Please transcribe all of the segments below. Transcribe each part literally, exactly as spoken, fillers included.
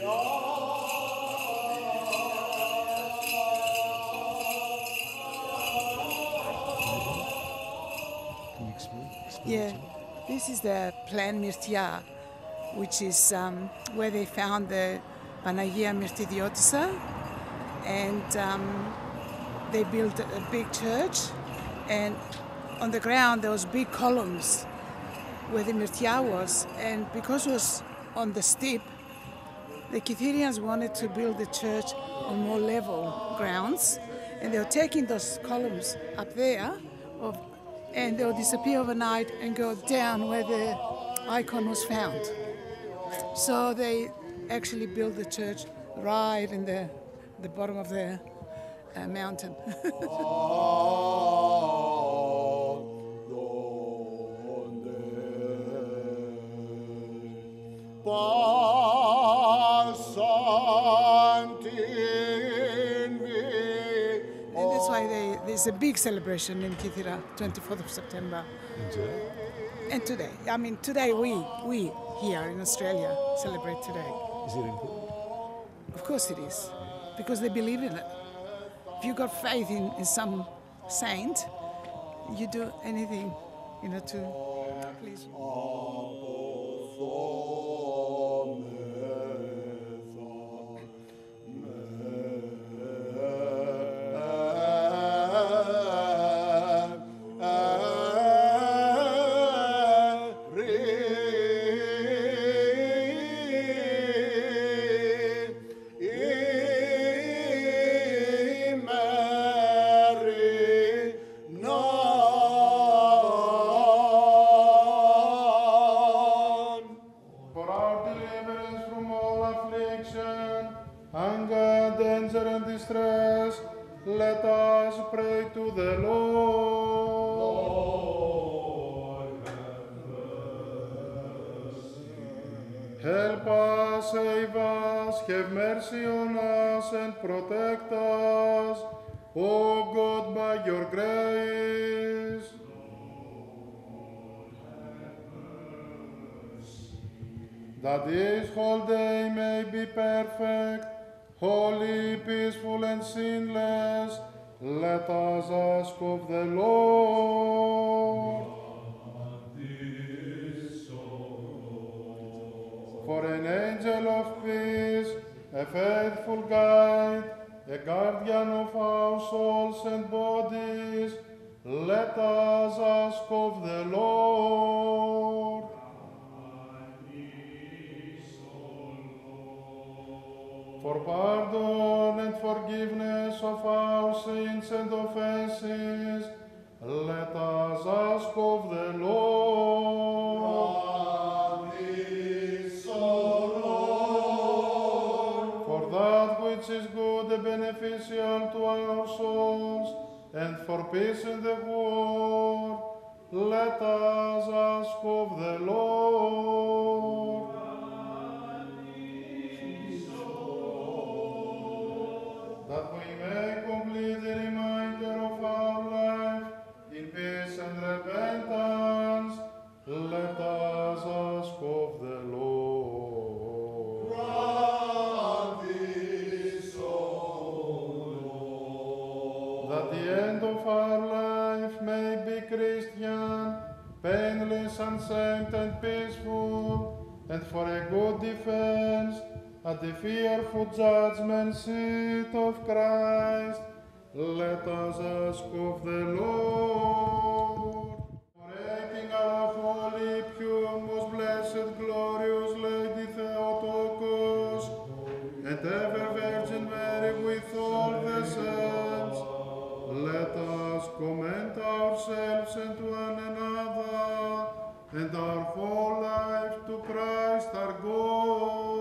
Can you explain? explain Yeah, to me? this is the Plan Mirtia, which is um, where they found the Panagia Mirtidiotisa, and um, they built a big church, and on the ground there was big columns where the Mirtia was, and because it was on the steep, the Kytherians wanted to build the church on more level grounds, and they were taking those columns up there, of, and they'll disappear overnight and go down where the icon was found. So they actually built the church right in the, the bottom of the uh, mountain. And that's why they, there's a big celebration in Kythera, twenty-fourth of September. And today? And today, I mean, today we, we here in Australia celebrate today. Is it important? Of course it is, because they believe in it. If you got faith in, in some saint, you do anything, you know, to please you. Anger, danger, and distress, let us pray to the Lord. Lord, have mercy. Help us, save us, have mercy on us, and protect us, O God, by your grace. That this whole day may be perfect, holy, peaceful, and sinless, let us ask of the Lord. For an angel of peace, a faithful guide, a guardian of our souls and bodies, let us ask of the Lord. For pardon and forgiveness of our sins and offenses, let us ask of the Lord. Grant, Lord. For that which is good and beneficial to our souls, and for peace in the world, let us ask of the Lord. That we may complete the remainder of our life in peace and repentance, let us ask of the Lord. Grant this, O Lord. That the end of our life may be Christian, painless, unshamed, and peaceful, and for a good defense at the fearful judgment seat of Christ, let us ask of the Lord. Breaking our holy, pure, most blessed, glorious Lady Theotokos, and ever Virgin Mary with all the saints, let us commend ourselves and one another, and our whole life to Christ our God.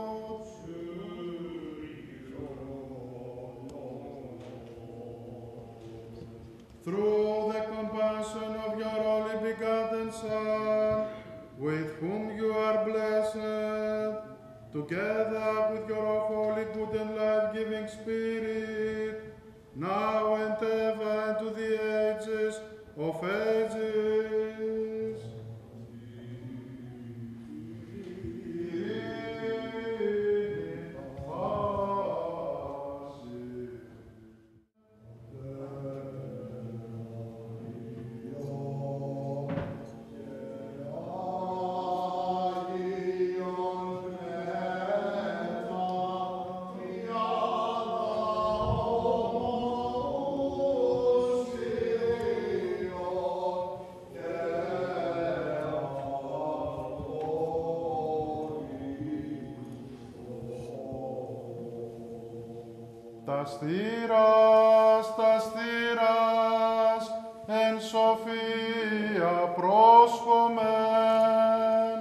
Through the compassion of your only begotten Son, with whom you are blessed, together with your holy, good, and life-giving Spirit, now and ever, and to the ages of ages. τα στήρας, τα στήρας, εν σοφία πρόσχομεν.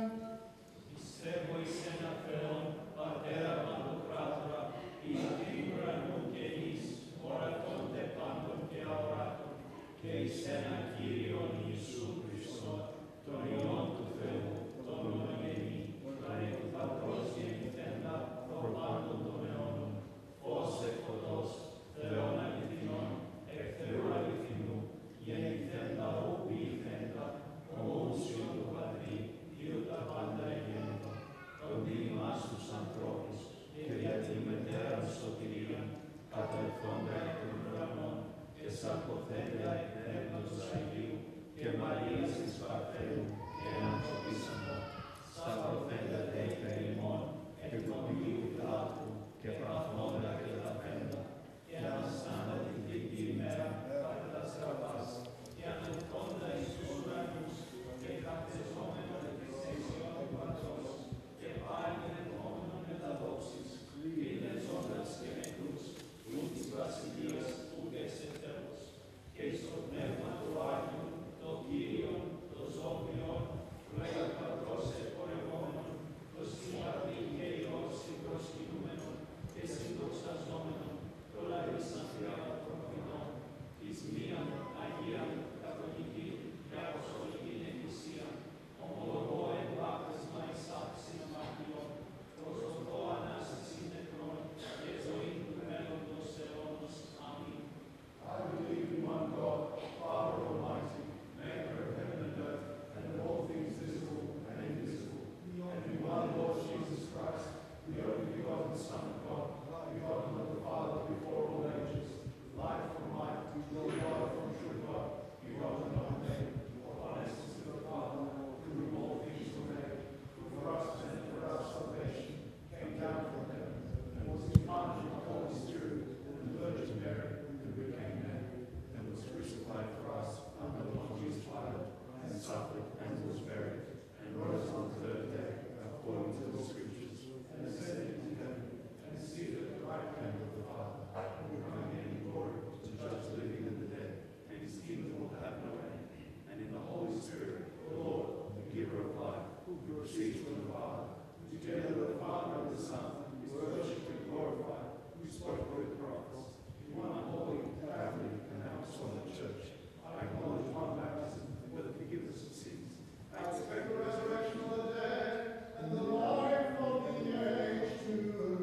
Πιστεύω εις ένα Θεόν, Πατέρα Παντοκράτορα, εις την ουρανού και εις ορατώνται πάντων και αοράτων, και εις ένα Κύριον Ιησού Χριστόν, τον Υιόν του Θεού, τον μονογενή, τον εκ του Πατρός γεννηθέντα, προπάντων των αιώνων, φως εκ φωτός, Θεόν αληθινών, εκ Θεού αληθινού, γεννηθέντα ου ποιηθέντα, ομοούσιον του Πατρί, Υιού τα πάντα εγέννητο, τον δίμας τους ανθρώπους, και για την μετέραν σωτηρίαν, κατελθόντα εκ των ουρανών, και σαρκοθέντα εκ πνεύματος Αγίου, και Μαρίας της Παρθένου, και ανθρωπίσαντα, σταυρωθέντα δε υπέρ ημών, εκ του Αγίου Πιλάτου, και παθώντα και λαβέντα, και αναστάντα την τρίτη ημέρα, κατά τα σκαβάς, και ανελθόντα εις τους ουρανούς, και κατεζόμενον εκ της δεξιόν του Πατρός, και πάλι ερχόμενον με τα δόξης, κλείνεζοντας και νεκρούς, ου της βασιλείας ούτε σε τέλος, και εις το πνεύμα του Άγιου, το Κύριον, το ζώμιον, του Αγίου Πατρός εκπορευόμενον, το συμπαρτή και ιός συμπροσκυνούμενον, και συντοξαζόμενον, το λαρίσαν θειάδα των ποινών, εις μίαν Αγίαν Καθολική και Αποστολική Εκκλησία, ομολογώ εν βάπτισμα εις άψιν αμαρτιών, προσδοκώ Ανάσταση νεκρών και ζωή του μέλλοντος αιώνος. Αμήν. Hallelujah, one God, Father Almighty, maker of heaven and earth, and of all things visible and invisible, and in one Lord Jesus Christ, the only begotten Son of God, begotten of the Father before all ages, light from light, true God from true God, begotten of the name, of one essence of the Father, through whom all things were made, who for us and for our salvation came down from heaven, and was incarnate of the Holy Spirit and the Virgin Mary, and became man, and was crucified for us under Pontius Pilate, and suffered and was buried, and rose on the third day, according to the Scriptures, and ascended into heaven, and is seated at the right hand of the Father, and will come again in glory to judge the living and the dead, and his kingdom will have no end. And in the Holy Spirit, the Lord, the giver of life, who proceeds from the Father, who together with the Father and the Son is worshipped and glorified, who spoke with the prophets, in one holy, Catholic, and apostolic church. I acknowledge one baptism for the forgiveness of sins. I expect the resurrection of the dead and the life of the age to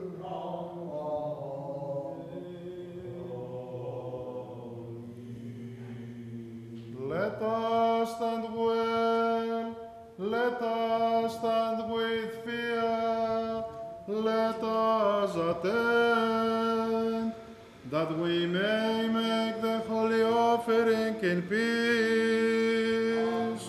come. Let us stand well, let us stand with fear, let us attend, that we may make the holy offering in peace.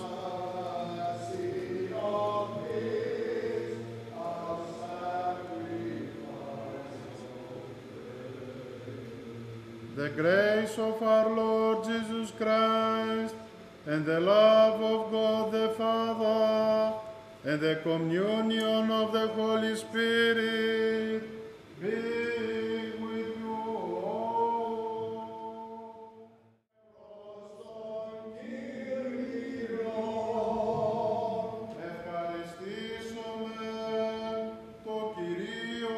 The grace of our Lord Jesus Christ, and the love of God the Father, and the communion of the Holy Spirit be with you all. Ευχαριστήσουμε το Κυρίο.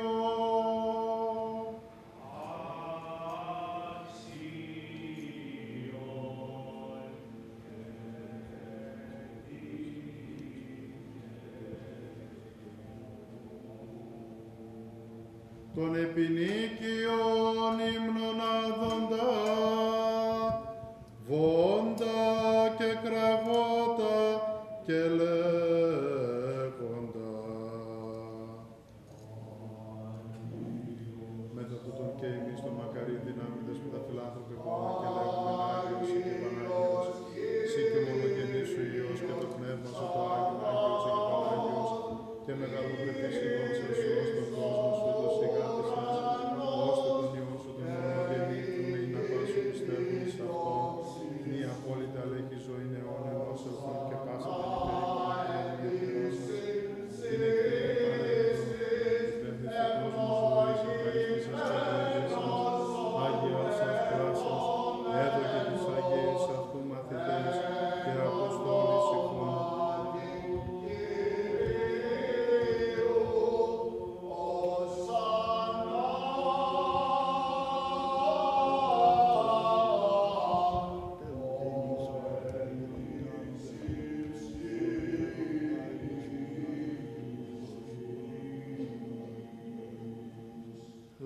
Τον επινίκιον ύμνον άδοντα, βόντα και κραβότα και λέγοντα. Μετά τούτον και εμείς τον μακαρί δυνάμιδες με τα φιλάνθρωποι κόμμα και λέγουμε Άγιος ή και Πανάγιος, εσύ και μονογενής σου Υιός και το Πνεύμα σου το Άγιο, Άγιος ή και Πανάγιος, και μεγαλοπρεπής ειδών σε σου ως τον κόσμο σου το σιγάτησας, ώστε τον Υιό σου τον μονογενή του μη να πάσου πιστεύουν εις αυτόν, μη απόλυτα αλέχη ζωή αιώνων ως ελθόν και πάσα την υπερικονία διατηρώσας, την εκκλήρη Παναγιώτου, υπέρθυνση κόσμου ζωής, ευχαριστήσας και ευλογήσας,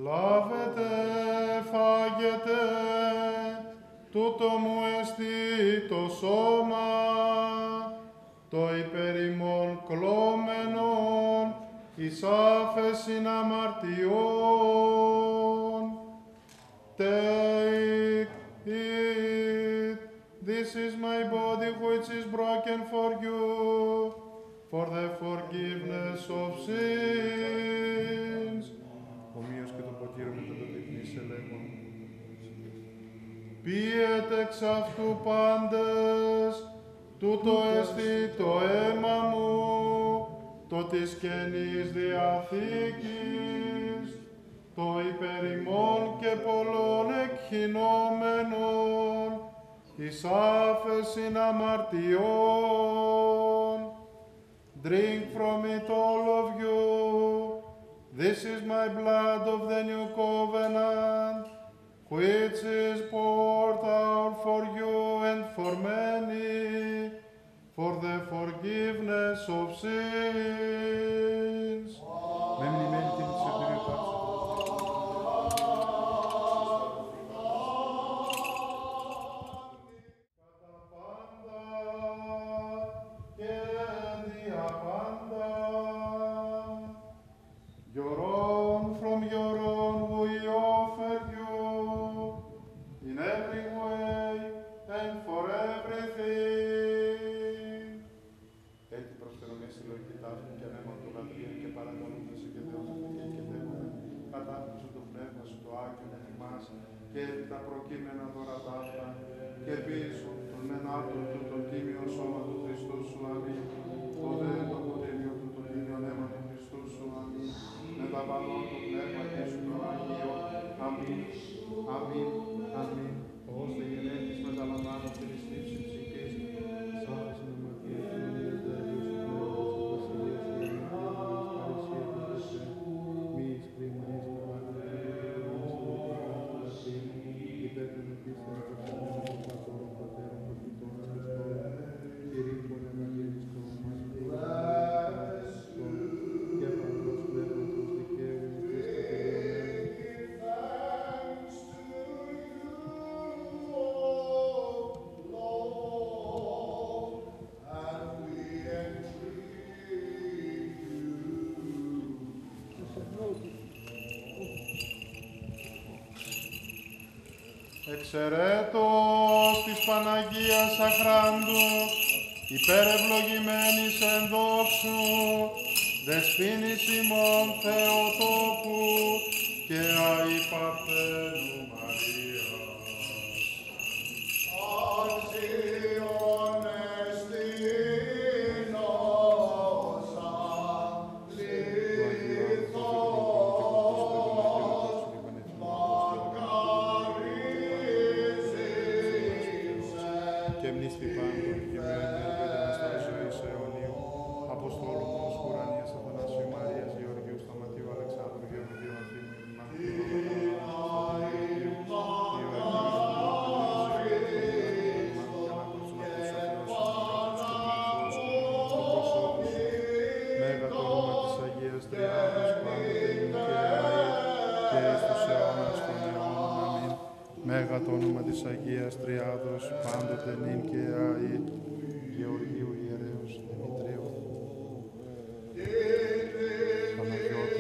Λάβετε, φάγετε, τούτο μου εστί το σώμα, το υπερημών κλώμενον, εις άφεσιν αμαρτιών. Take it, this is my body which is broken for you, for the forgiveness of sins. Ομοίως και το ποτήρι μετά το δεικνύς ελέγχων. Πίετε εξ αυτού πάντες, τούτο εστί το αίμα μου, το της Καινής Διαθήκης, το υπερημών και πολλών εκχυνόμενων, εις άφεσιν αμαρτιών. Drink from it all of you. This is my blood of the new covenant, which is poured out for you and for many, for the forgiveness of sins. Με μνημένη την της εμπειριοτάξης. Κατά πάντα και δια πάντα. Your own, from your own we offer you, in every way and for everything. Έτσι προσφέρομαι στη λογική τάφη και ανέμα του λατρεία και παρακαλούμε σε και Θεός και Θεός, κατάπτυξε το πνεύμα σου το Άγιο να θυμάσαι και τα προκείμενα δώρα ταύτα και ελπίζω τον μεν άτον του το τίμιο σώμα του Χριστού σου, αμήν, το δε το ποτήριο του το τίμιο αίμα του Χριστού σου, αμήν, με τα βαλών το πνεύμα και σου το Αγίο, αμήν, αμήν, αμήν, ώστε γεννέτης μεταλαμβάνω Χριστής ψυχής, σαν συνομακία και νομίες δέλειος του πνεύματος της βασιλείας και γεννήτης παρησία του Θεού, μη εις κρυμνής με Εξαιρέτως της Παναγίας Αχράντου, υπερευλογημένης εν δόξου, δεσποίνης ημών Θεοτόκου και αη Παρθένου Μαρίας. Αξιον εστίνωσα λιθός, και μνήστη πάντων και με ενέργεια στα ζωής αιωνίου, Αποστόλου μόνος Κουρανίας Αθανασίου Μαρίας Γεωργίου Σταματίου Αλεξάνδρου Γεωργίου Αθήνου Μέγα το όνομα της Αγίας Τριάδος πάντοτε και εις τους αιώνας των αιώνων. Αμήν. Μέγα το όνομα της Αγίας Τριάδος πάντοτε νυν και αεί. Γεωργίου Ιερέως Δημητρίου Παναγιώτου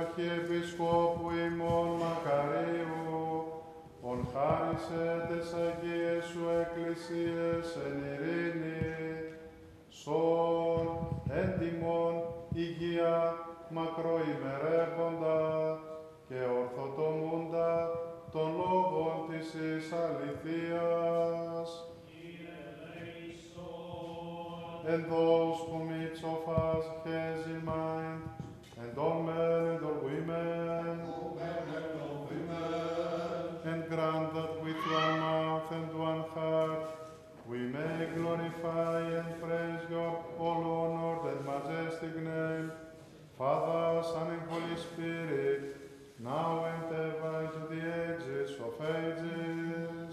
Αρχιεπισκόπου ημών Μακαρίου, ον χάρισε τες Αγίες σου εκκλησίες εν ειρήνη, σον εν τιμών υγεία μακροημερεύοντα και ορθοτομούντα των λόγων της εις αληθείας. And those whom each of us has in mind, and all men and all women, and grant that with one mouth and one heart we may glorify and praise your all honored and majestic name, Father, Son, and Holy Spirit, now and ever into the ages of ages.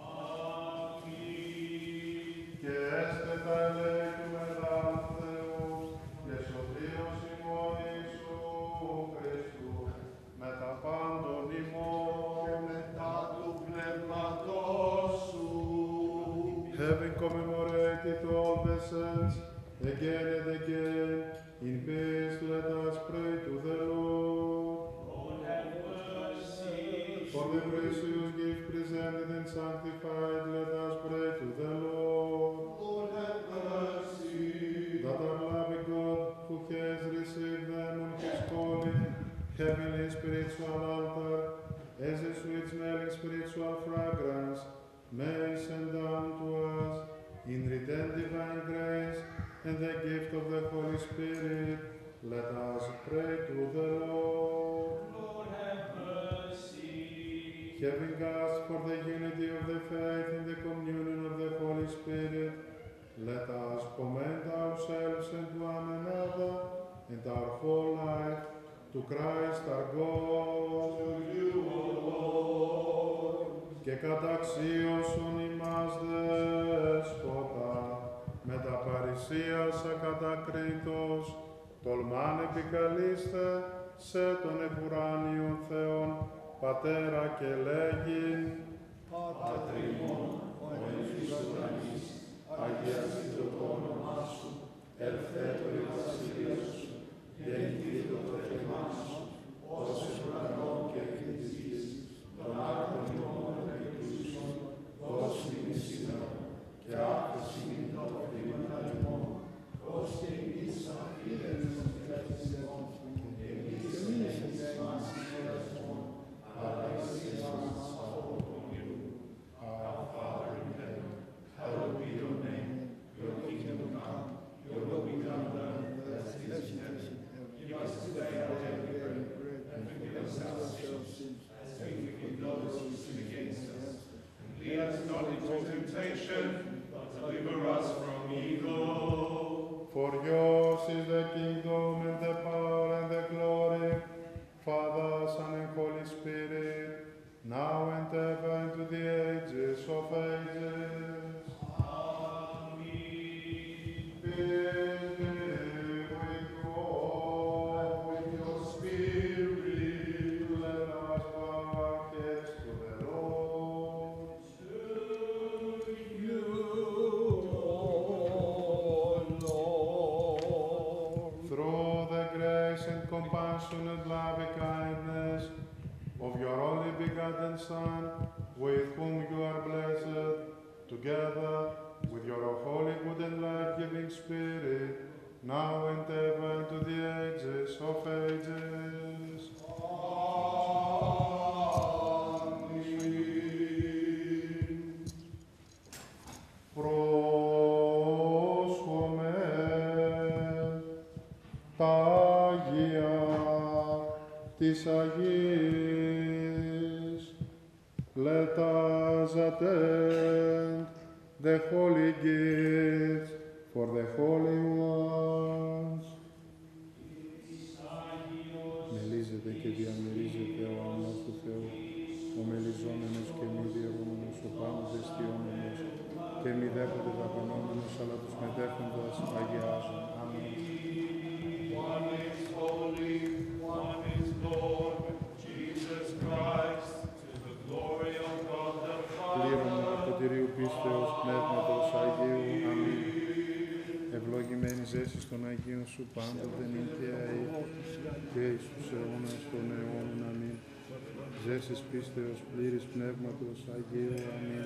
Και έστε τα ελέγχουμε δαν Θεού, και σωτήρος ημών Ιησού Χριστού, με τα πάντων ημών και μετά του πνεύματός σου. Having commemorated all the saints, again and again, in peace let us pray to the Lord. Lord, have mercy. For the precious gift presented and sanctified, let us pray to the Lord. Lord, have mercy. That our loving God, who has received them on his holy, heavenly spiritual altar, as a sweet-smelling spiritual fragrance, may send down to us, in return divine grace, and the gift of the Holy Spirit, let us pray to the Lord. Lord, have mercy. Having asked for the unity of the faith in the communion of the Holy Spirit, let us commend ourselves and one another and our whole life to Christ our God. To you, O Lord. Και καταξίωσον ημάς δέσποτα, με τα παρησίας ακατακρίτως, τολμάν επικαλείστε σε τον επουράνιον Θεόν, Πατέρα και λέγειν, Πάτερ ημών, ο εν εις ουρανής, αγιαστήτω το όνομά σου, ελθέτω η βασιλεία σου, γεννηθήτω το θέλημά σου, ως εν ουρανών και εκ της γης, των άρτων ημών εκκλήσεων, δώσ' ημί σήμερα, και άφεση ημί τα οφείλματα ημών, ως και εμείς αφήνες των φυλακισμένων, και εμείς εμείς μας φυλακισμών, αλλά εσύ μας από τον Υιού. Our Father in heaven, hallowed be your name. Your kingdom come, your will be done on earth as it is in heaven. Give us today our daily bread, and forgive us our sins, as we forgive those who sin against us. And lead us not into temptation, but deliver us from evil. For yours is the kingdom and the power and the glory, Father, Son, and Holy Spirit, now and ever into the ages of ages. Amen. Peace be with you all, with your spirit. Let us bow our heads to the Lord. To you, O Lord. Through the grace and compassion and loving kindness of your only begotten Son, with whom you are blessed, together with your holy, good, and life-giving Spirit, now and ever into the ages of ages. Amen. Πρόσχομαι τα Άγια της Αγίας. Let us attend the holy gifts for the holy ones. Μελίζεται και διαμερίζεται ο άμμος του Θεού, ο μελιζόμενος και μη διαιρούμενος, ο πάνω δεστιόμενος και μη δέποτε δαπανόμενος, αλλά τους μετέχοντας αγιάζουν. Αμήν. One is holy, one is Lord, Jesus Christ, to the glory of God the Πλήρωμα Father. αυτοτηρίου πίστεως Πνεύματος Αγίου. Αμήν. Ευλογημένη ζέση των Αγίων σου πάντοτε νυν και αεί και εις τους αιώνας των αιώνων. Αμήν. Ζέσης πίστεως πλήρης πνεύματος Αγίου. Αμήν.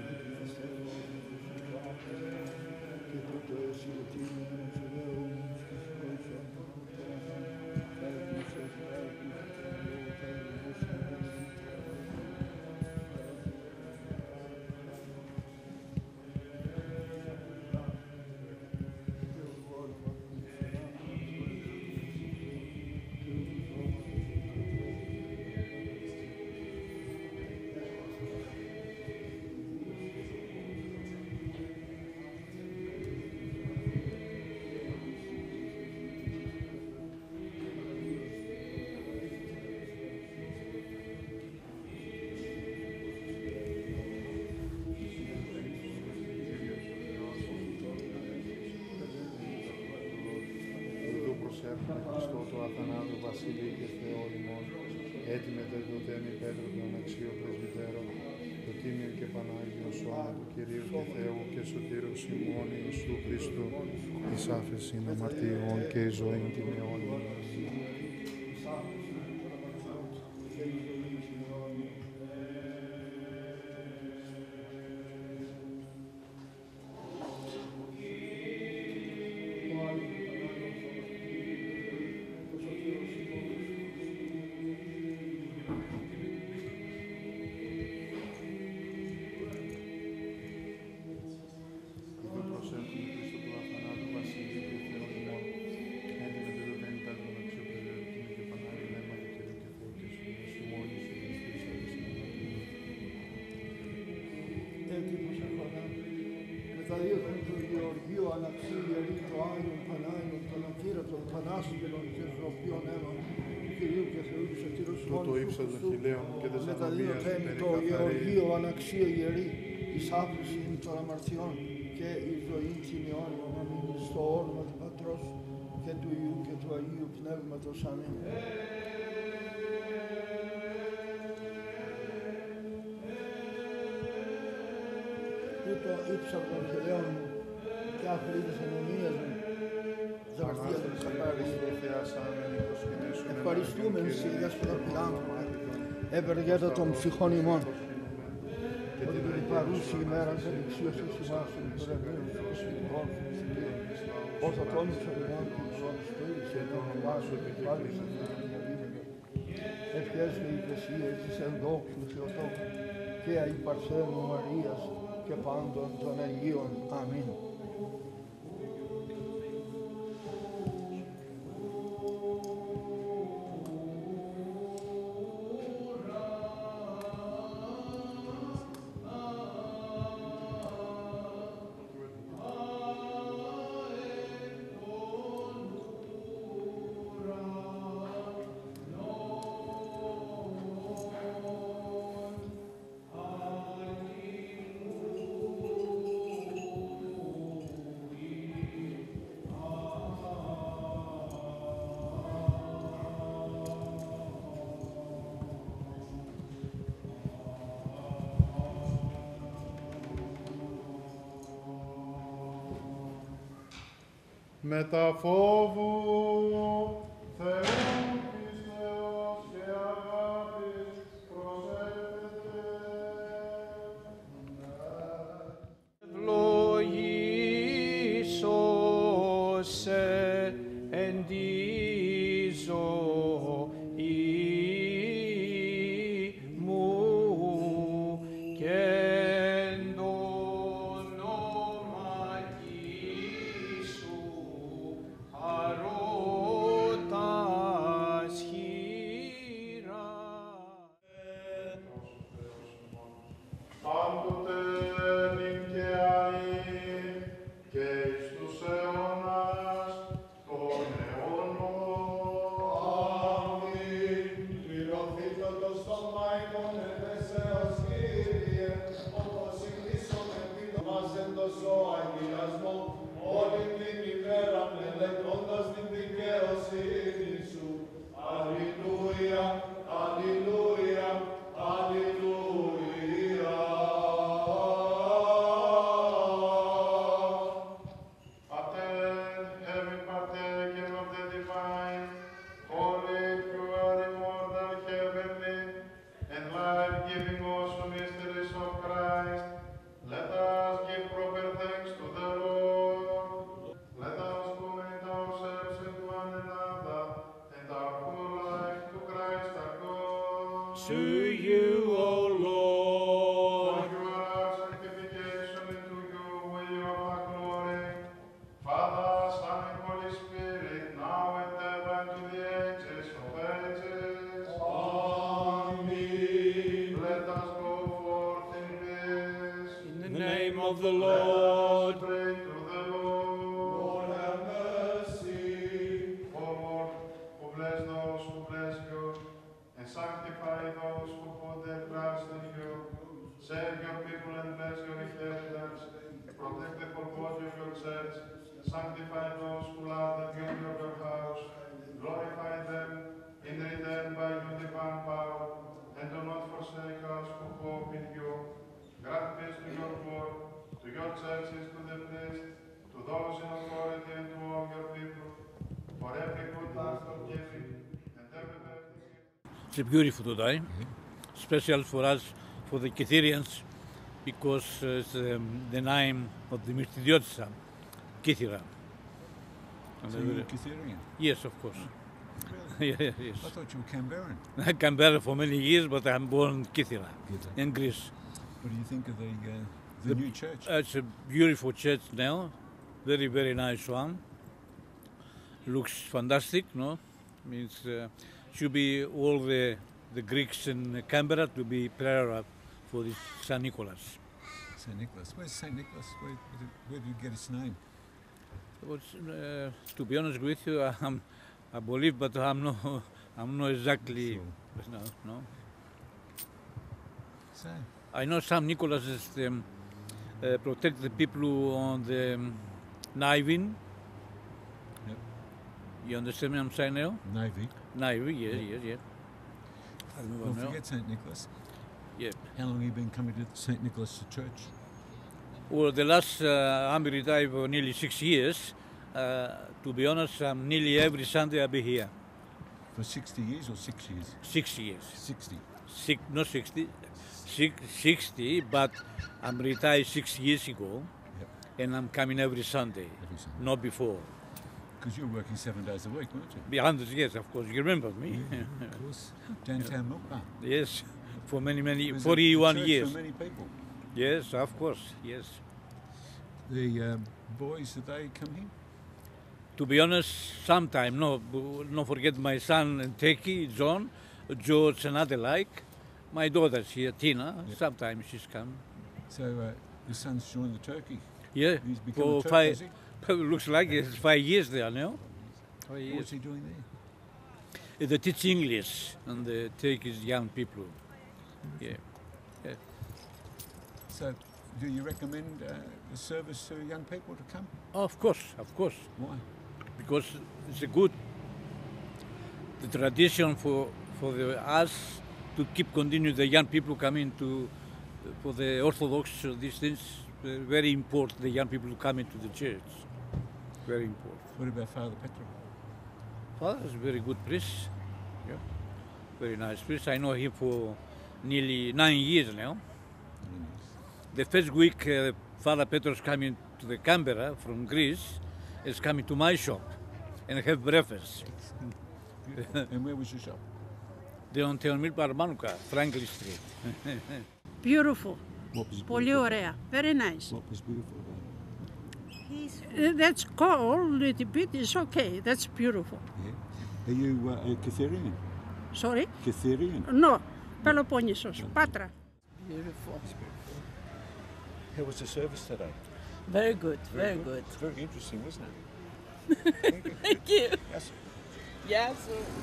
Προσέφερε Χριστό το αθανάτου Βασίλη και Θεό ημών, έτοιμε τελειωτέμι Πέτρο τον αξίο πρεσβυτέρο, το τίμιο και Πανάγιο σώμα του Κυρίου και Θεού και Σωτήρος ημών Ιησού Χριστού, εις άφεσιν αμαρτιών και εις ζωήν την αιώνιον. Τα δύο του Γεωργίου αναξύ ιερεί το Άγιον Πανάγιον, τον ακύρωτον, πανάσχελον και ζωοποιών αίμα του Κυρίου και Θεού του Σωτήρους Τούτο ύψος των χιλέων και με τα δύο δεσανομίας τέμι το Γεωργίο αναξύ ιερεί εις άφησιν των αμαρτιών και εις ζωήν την αιώνιον. Αμήν. Στο όνομα του Πατρός και του Υιού και του Αγίου Πνεύματος. Αμήν. Τούτο ύψος των χιλέων και άφρη της ενομίας μου, ζαρτία των καθάριστων. Ευχαριστούμε σε Δέσποτα Φιλάνθρωπε, ευεργέτα των ψυχών ημών, ότι την παρούση ημέρα της ελεξίωσης ημάς των υπερευνίων των ψυχικών, ως θα τόνισε ο ημών του Χριστού και τον ονομάσου επιβάλλησε την διαβίδευε. Ευχές και υπηρεσίες της ενδόξου Θεοτόκου και αη Παρθένου Μαρίας και πάντων των Αγίων. Αμήν. Με τα φόβου Θεού πίστεως και αγάπης προσεύχεται. Ευλογήσω σε εν τη ζωή μου και εν το ονόματι σου αρώτα to you, O Lord. For your sanctification into you, we offer glory. Father, Son, and Holy Spirit, now and ever, and to the ages of ages. Amen. Let us go forth in peace. In the name of the Lord. Pray to the Lord. Lord, have mercy. O Lord, who bless those who bless you, and sanctify those who put their trust in you. Save your people and bless your inheritance. Protect the whole body of your church. Sanctify those who love the beauty of your house. Glorify them in return by your divine power. And do not forsake us who hope in you. Grant peace to your poor, to your churches, to the priests, to those in authority, and to all your people. For every good act of giving and every birthday gift. It's beautiful today, special for us, for the Kytherians, because uh, it's um, the name of the Mystidiotisa, Kythera. So you're Kytherian? Yes, of course. Really? Yeah, yes. I thought you were Canberran. I Canberra for many years, but I'm born in Kythera, Kythera. in Greece. What do you think of the uh, the, The- new church? Uh, it's a beautiful church now, very, very nice one. Looks fantastic, no? Means uh, should be all the the Greeks in Canberra to be prayer for this Saint Nicholas. Saint Nicholas. Where's Saint Nicholas? Where, where, did, where did you get its name? But, uh, to be honest with you, I'm, I believe, but I'm not, I'm not exactly, Sure. no, no. So, I know Saint Nicholas is um, uh, protect the people on the um, Navy. Yep. You understand what I'm saying now? Navy. Navy, yes, Yep. yes, yes. I remember Well, now. forget Saint Nicholas. Yeah. How long have you been coming to Saint Nicholas Church? Well, the last, uh, I'm retired for nearly six years. Uh, to be honest, I'm nearly every Sunday I'll be here. For sixty years or six years? Six years. sixty. Six, not sixty, six, sixty, but I'm retired six years ago, Yep. and I'm coming every Sunday, Every Sunday. not before. Because you were working seven days a week, weren't you? Behind us, yes, of course, you remember me. Of course. Downtown Milk Bar. Yes, for many, many, Was it forty-one a church years. for many people. Yes, of course, yes. The um, boys, did they come here? To be honest, sometime, no, b- not forget my son and Teki, John, George and Adelaide. My daughter's here, Tina, Yeah. sometimes she's come. So uh, your son's joined the Turkey. Yeah, He's become for a Turk, five, has he? looks like it's five years there now. Five years. What's he doing there? They teach English and they take his young people. Yeah. So, do you recommend uh, the service to young people to come? Of course, of course, Why? because it's a good the tradition for for the, us to keep continue the young people coming to for the Orthodox uh, these things. uh, Very important. The young people come into the church. Very important. What about Father Petro? Father is a very good priest. Yeah. Very nice priest. I know him for nearly nine years now. The first week, uh, Father Petros coming to the Canberra from Greece, is coming to my shop and have breakfast. And where was your shop? They on Theon Mill Parmanuka, Franklin Street. Beautiful. What was Πολύ ωραία. Very nice. What was beautiful about Uh, That's cold, little bit. It's okay. That's beautiful. it? Yeah. Are you uh, a Kytherian? Sorry? Kytherian? No. Peloponnesos. Patra. Beautiful. How was the service today? Very good, very good. Very interesting, wasn't it? Thank you. Yes. Yes.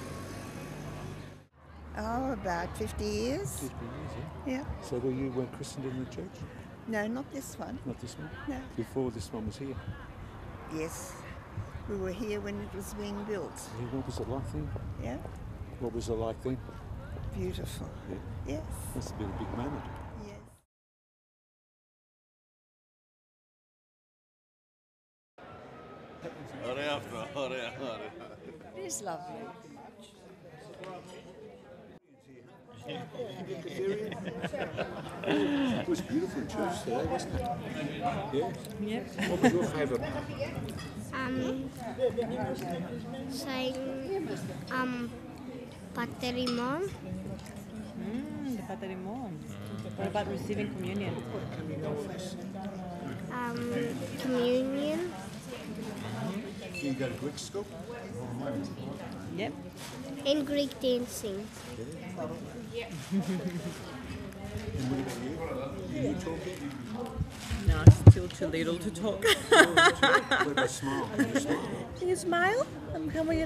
Oh, about fifty years. Fifty years, yeah. Yeah. So were you uh, christened in the church? No, not this one. Not this one? No. Before this one was here? Yes. We were here when it was being built. Yeah, what was it like then? Yeah. What was it like then? Beautiful. Yeah. Yes. Must have been a big moment. Yes. It is lovely. It was beautiful in church today, wasn't it? Yeah. Yep. What was your favourite? Um, saying um, Pater imam, the Padre Mon. What about receiving communion? Um, communion. Do you go to Greek school? Yep. And Greek dancing. And what about you? Are you talking? No, still too little to talk. What about smile? Can you smile? Can you smile? Um, can we...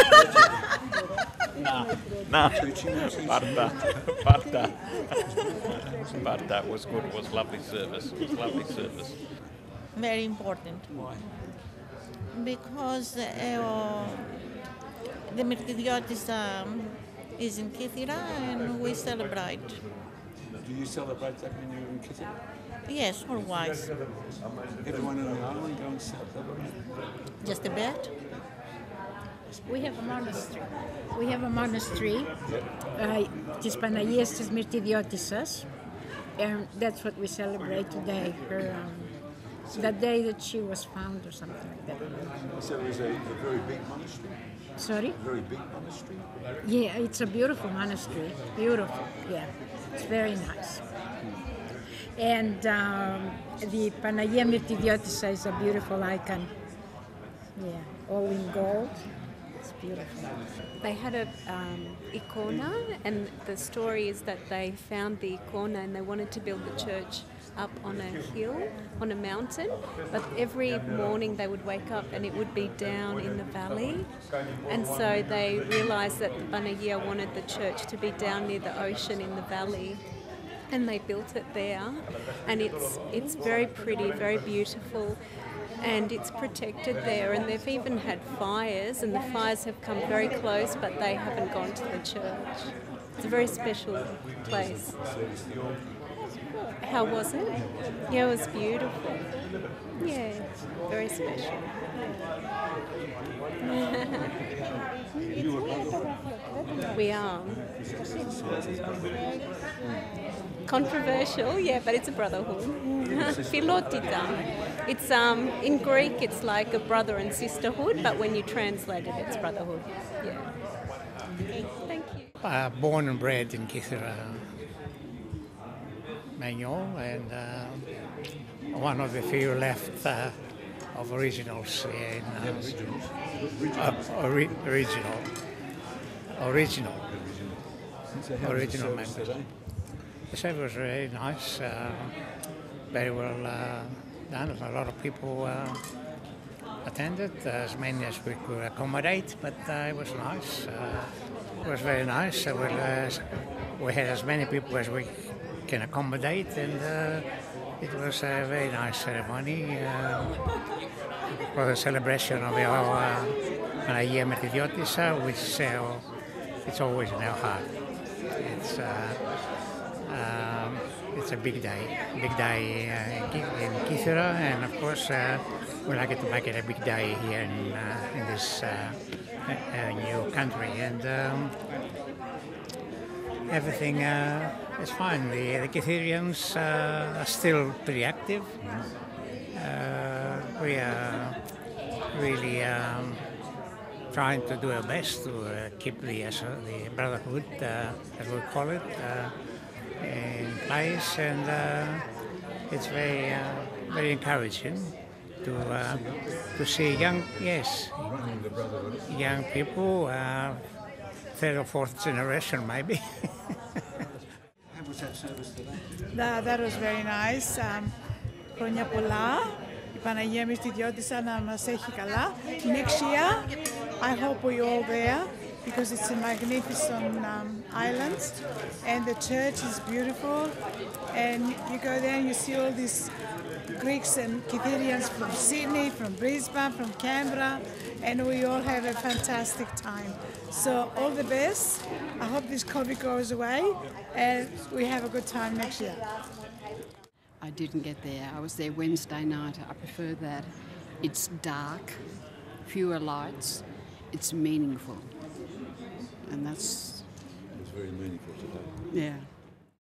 No, Teaching them, teaching but them. uh, but uh, but that was good. It was lovely service. It was lovely service. Very important. Why? Because uh, the Mirtidiotis um, is in Kythera and we celebrate. Do you celebrate that when you're in Kitty? Yes, always. Everyone on the island go and celebrate? Just a bit. We have a monastery. We have a monastery uh, της Παναγίας της Μυρτιδιώτισσας, and that's what we celebrate today. Her, um, the day that she was found, or something like that. So it was a, a very big monastery? Sorry? A very big monastery? Yeah, it's a beautiful monastery. Beautiful, yeah. It's very nice. And um, the Παναγία Μυρτιδιώτισσα is a beautiful icon. Yeah, all in gold. It's beautiful. They had a um, icona, and the story is that they found the icona and they wanted to build the church up on a hill, on a mountain, but every morning they would wake up and it would be down in the valley, and so they realised that the Panagia wanted the church to be down near the ocean in the valley, and they built it there, and it's it's very pretty, very beautiful, and it's protected there, and they've even had fires, and the fires have come very close, but they haven't gone to the church. It's a very special place. How was it? Yeah, it was beautiful. Yeah, very special. We are. Controversial, yeah, but it's a brotherhood. Philotita. It's um in Greek it's like a brother and sisterhood, but when you translate it, it's brotherhood. Yeah. Thank you. Uh, born and bred in Kythera, Manuel, and uh, one of the few left uh, of originals in uh, uh, ori- original, original, original members. The service was very nice, uh, very well uh, done. A lot of people uh, attended, as many as we could accommodate, but uh, it was nice. Uh, it was very nice. Uh, we'll, uh, we had as many people as we can accommodate, and uh, it was a very nice ceremony uh, for the celebration of our Panagia Mirtidiottissa, which uh, it's always in our heart. It's uh, um, it's a big day, big day uh, in Kythera, and of course uh, we like to make it a big day here in, uh, in this uh, uh, new country, and um, everything uh, is fine. The, the Kytherians uh, are still pretty active. Uh, we are really um, trying to do our best to uh, keep the, uh, the brotherhood, uh, as we call it, uh, in place, and uh, it's very, uh, very encouraging to uh, to see young, yes, young people, uh, third or fourth generation maybe. How was that service today? That, that was very nice. Um, χρόνια πολλά. Η Παναγία Μυρτιδιώτισσα να μας έχει καλά. Next year, I hope we're all there, because it's a magnificent um, island, and the church is beautiful, and you go there and you see all these Greeks and Kytherians from Sydney, from Brisbane, from Canberra, and we all have a fantastic time. So all the best. I hope this COVID goes away and we have a good time next year. I didn't get there. I was there Wednesday night. I prefer that. It's dark, fewer lights, it's meaningful. And that's... It was very meaningful today. Yeah.